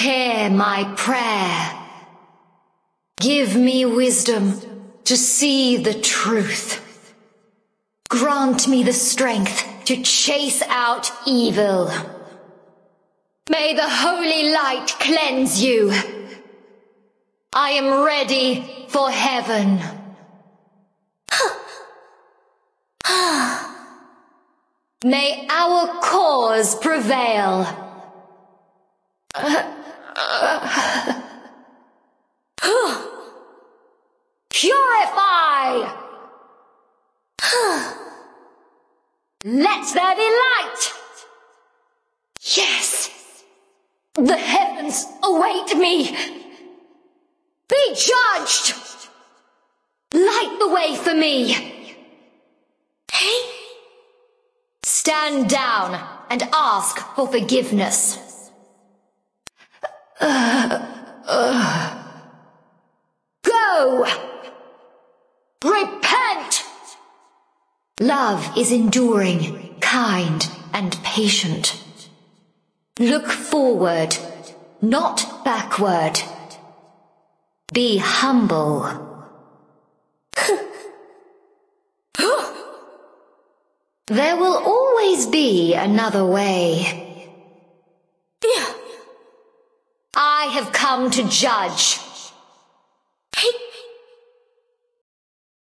Hear my prayer. Give me wisdom to see the truth. Grant me the strength to chase out evil. May the holy light cleanse you. I am ready for heaven. May our cause prevail. Purify! Let there be light! Yes! The heavens await me! Be judged! Light the way for me! Hey? Stand down and ask for forgiveness. Go! Repent! Love is enduring, kind, and patient. Look forward, not backward. Be humble. There will always be another way. I have come to judge.